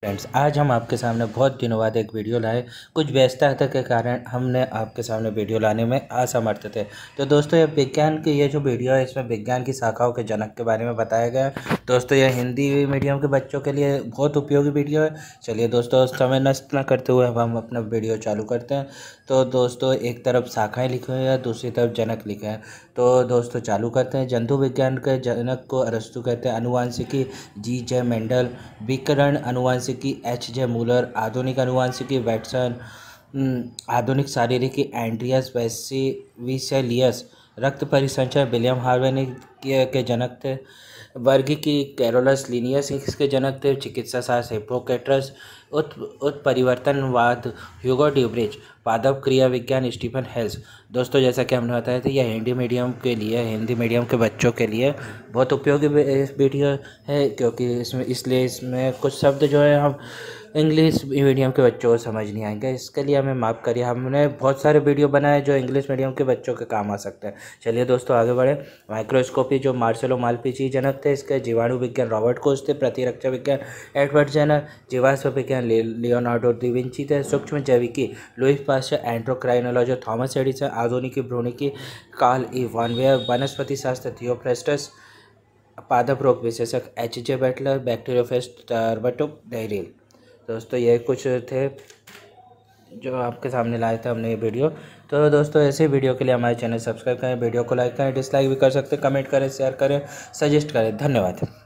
Friends, आज हम आपके सामने बहुत दिनों बाद एक वीडियो लाए। कुछ व्यस्तता के कारण हमने आपके सामने वीडियो लाने में असमर्थ थे। तो दोस्तों, ये विज्ञान की ये जो वीडियो है, इसमें विज्ञान की शाखाओं के जनक के बारे में बताया गया है। दोस्तों, यह हिंदी मीडियम के बच्चों के लिए बहुत उपयोगी वीडियो है। चलिए दोस्तों, समय नष्ट न करते हुए अब हम अपना वीडियो चालू करते हैं। तो दोस्तों, एक तरफ शाखाएँ लिखी हुई है, दूसरी तरफ जनक लिखे हैं। तो दोस्तों, चालू करते हैं। जंतु विज्ञान के जनक को अरस्तु कहते हैं। आनुवंशिकी जी जे मेंडल। विकिरण आनुवंशिकी एच जे मूलर। आधुनिक आनुवंशिकी वैटसन। आधुनिक शारीरिकी एंड्रियस विसेलियस। रक्त परिसंचरण विलियम हार्वे ने के जनक थे। वर्गीकी कैरोलस लिनियस इसके जनक थे। चिकित्सा शास्त्र हिप्पोक्रेटस। उत्परिवर्तनवाद ह्यूगो ड्यूब्रिज। पादप क्रिया विज्ञान स्टीफन हेल्स। दोस्तों, जैसा कि हमने बताया था, यह हिंदी मीडियम के लिए, हिंदी मीडियम के बच्चों के लिए बहुत उपयोगी वीडियो है, क्योंकि इसमें कुछ शब्द जो है हम इंग्लिश मीडियम के बच्चों को समझ नहीं आएंगे। इसके लिए हमें माफ़ करिए। हमने बहुत सारे वीडियो बनाए जो इंग्लिश मीडियम के बच्चों के काम आ सकते हैं। चलिए दोस्तों, आगे बढ़े। माइक्रोस्कोपी जो मार्सेलो मालपिची जनक थे इसके। जीवाणु विज्ञान रॉबर्ट कोच थे। प्रतिरक्षा विज्ञान एडवर्ड जेनर। जीवाश्म विज्ञान लियोनार्डो दा विंची थे। सूक्ष्म जैविकी Louis Pasteur. Endocrinology Thomas Edison. आधुनिकी भ्रूणिकी कार्ल ई वॉन वेयर। वनस्पति शास्त्र थियोफ्रेस्टस। पादप रोग विशेषज्ञ एच जे बैटलर। बैक्टीरियोफेज टर्बटो डेरिल। दोस्तों, ये कुछ थे जो आपके सामने लाए थे हमने ये वीडियो। तो दोस्तों, ऐसे वीडियो के लिए हमारे चैनल सब्सक्राइब करें, वीडियो को लाइक करें, डिसलाइक भी कर सकते हैं, कमेंट करें, शेयर करें, सजेस्ट करें। धन्यवाद।